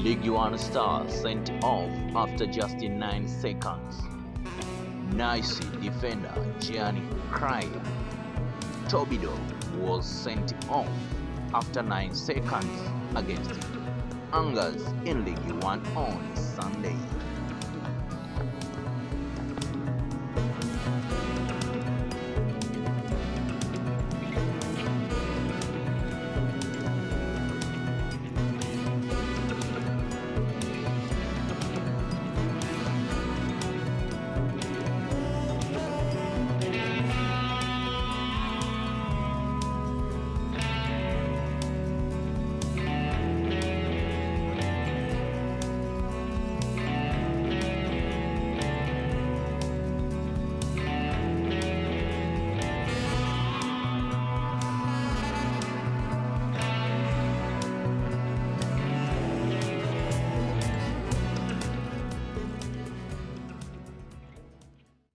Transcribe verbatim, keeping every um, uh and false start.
League One star sent off after just nine seconds. Nice defender Gianni Cryer Tobido was sent off after nine seconds against Angers in League One on Sunday.